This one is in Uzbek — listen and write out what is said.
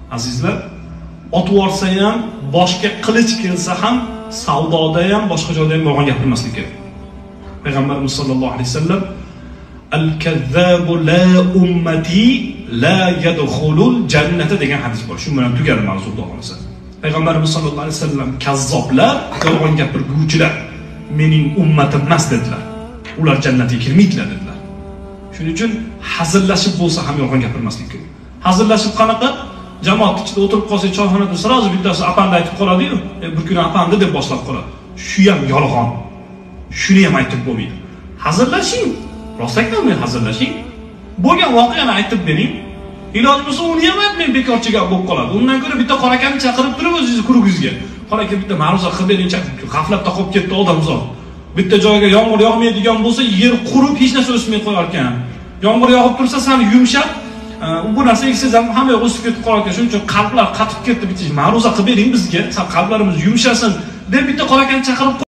Azizlar, otib yorsa ham, boshga qilich kelsa ham, savdoda ham, boshqa joyda ham yolg'on gapirmaslik kerak. Payg'ambarimiz sollallohu alayhi vasallam al-kazzabu la ummati la yadkhulul jannata degan hadis bor. Shu bilan tugadi mavzu xohlasa. Payg'ambarimiz sollallohu alayhi vasallam kazzoblar, yolg'on gapirguvchilar mening ummatim emas dedilar. Ular jannatga kirmaydilar dedilar. Shuning uchun hazillashib bo'lsa ham yolg'on gapirmaslik kerak. Hazillashib qanaqa? Jamoat ichida o'tirib qolsak, choyxonada sirozı bittasi apandi aytib qoladi-yu, bir kun apandi deb boshlab qoladi. Shu ham yolg'on. Shuni ham aytib bo'lmaydi. Hazillashing. Rostdan hazillashing. Bo'lgan voqeani aytib bering. Iloji bo'lsa uni ham aytmang, bekorchi gap bo'lib qoladi. Undan ko'ra bitta qorakani chaqirib turib o'zingiz kurugingizga. Qoraka bitta ma'ruza qilib bering, g'aflatda qolib ketdi odamzod. Bitta joyga yomg'ir yog'maydigan bo'lsa, yer qurib hech narsa o'smay qo'yar ekan. Yomg'ir yog'ib tursa, seni yumshab, bu narsa eksiz ham hamma yoq o'sib ketib qolar ekan. Shuning uchun qalblar qatib ketdi, bitta ma'ruza qilib bering bizga, qalblarimiz yumshasin deb bitta qorakani chaqirib